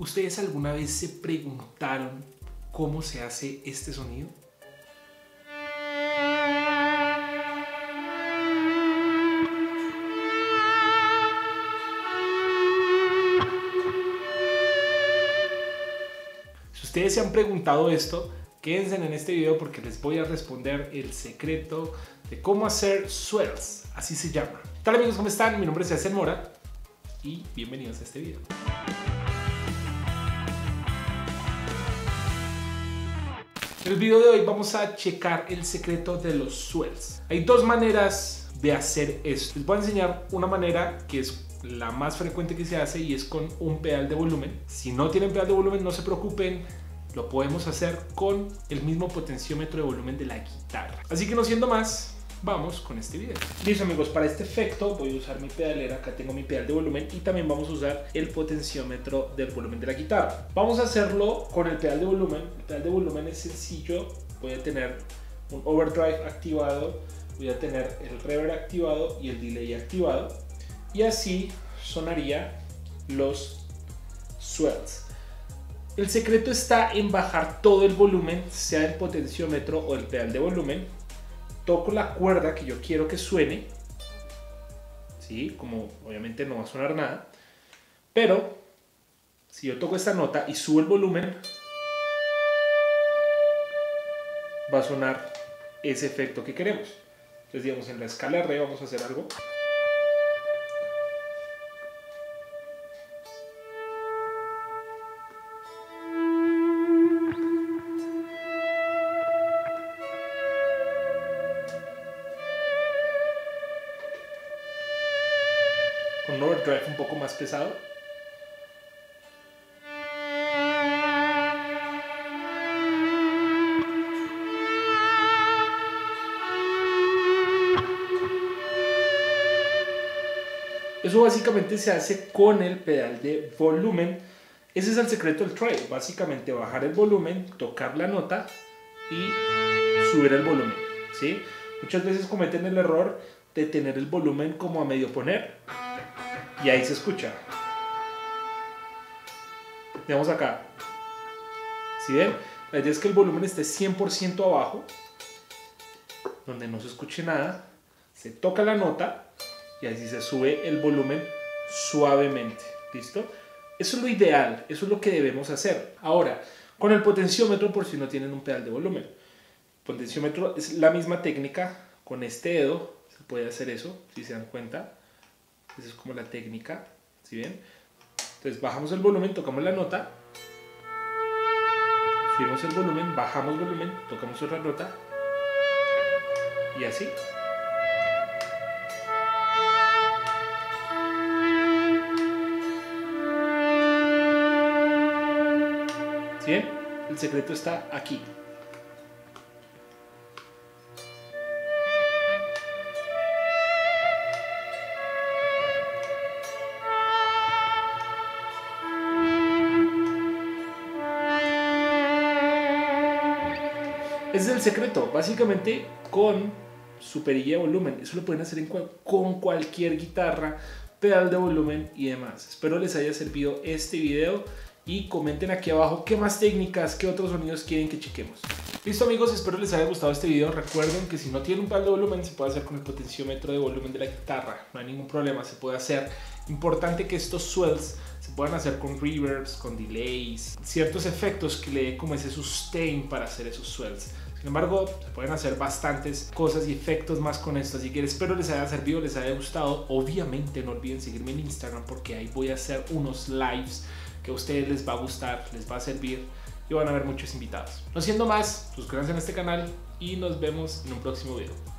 ¿Ustedes alguna vez se preguntaron cómo se hace este sonido? Si ustedes se han preguntado esto, quédense en este video porque les voy a responder el secreto de cómo hacer swells, así se llama. ¿Qué tal amigos? ¿Cómo están? Mi nombre es Sebastián Mora y bienvenidos a este video. En el video de hoy vamos a checar el secreto de los swells. Hay dos maneras de hacer esto. Les voy a enseñar una manera que es la más frecuente que se hace y es con un pedal de volumen. Si no tienen pedal de volumen, no se preocupen, lo podemos hacer con el mismo potenciómetro de volumen de la guitarra. Así que no siendo más, vamos con este video. Listo amigos, para este efecto voy a usar mi pedalera. Acá tengo mi pedal de volumen y también vamos a usar el potenciómetro del volumen de la guitarra. Vamos a hacerlo con el pedal de volumen. El pedal de volumen es sencillo. Voy a tener un overdrive activado, voy a tener el reverb activado y el delay activado, y así sonaría los swells. El secreto está en bajar todo el volumen, sea el potenciómetro o el pedal de volumen. Toco la cuerda que yo quiero que suene, ¿sí? Como obviamente no va a sonar nada, pero si yo toco esta nota y subo el volumen, va a sonar ese efecto que queremos. Entonces digamos en la escala de re vamos a hacer algo. Con un overdrive un poco más pesado. Eso básicamente se hace con el pedal de volumen. Ese es el secreto del trail. Básicamente bajar el volumen, tocar la nota y subir el volumen, ¿sí? Muchas veces cometen el error de tener el volumen como a medio poner. Y ahí se escucha. Veamos acá. ¿Sí ven? La idea es que el volumen esté 100% abajo, donde no se escuche nada. Se toca la nota y así se sube el volumen suavemente. ¿Listo? Eso es lo ideal. Eso es lo que debemos hacer. Ahora, con el potenciómetro, por si no tienen un pedal de volumen. El potenciómetro es la misma técnica. Con este dedo se puede hacer eso, si se dan cuenta. Esa es como la técnica, ¿sí ven? Entonces bajamos el volumen, tocamos la nota, subimos el volumen, bajamos el volumen, tocamos otra nota y así. ¿Sí ven? El secreto está aquí. Ese es el secreto, básicamente con su perilla de volumen. Eso lo pueden hacer con cualquier guitarra, pedal de volumen y demás. Espero les haya servido este video y comenten aquí abajo qué más técnicas, qué otros sonidos quieren que chequemos. Listo amigos, espero les haya gustado este video. Recuerden que si no tienen un pedal de volumen se puede hacer con el potenciómetro de volumen de la guitarra. No hay ningún problema, se puede hacer. Importante que estos swells se puedan hacer con reverbs, con delays, ciertos efectos que le dé como ese sustain para hacer esos swells. Sin embargo, se pueden hacer bastantes cosas y efectos más con esto, así que espero les haya servido, les haya gustado. Obviamente no olviden seguirme en Instagram porque ahí voy a hacer unos lives que a ustedes les va a gustar, les va a servir y van a haber muchos invitados. No siendo más, suscríbanse a este canal y nos vemos en un próximo video.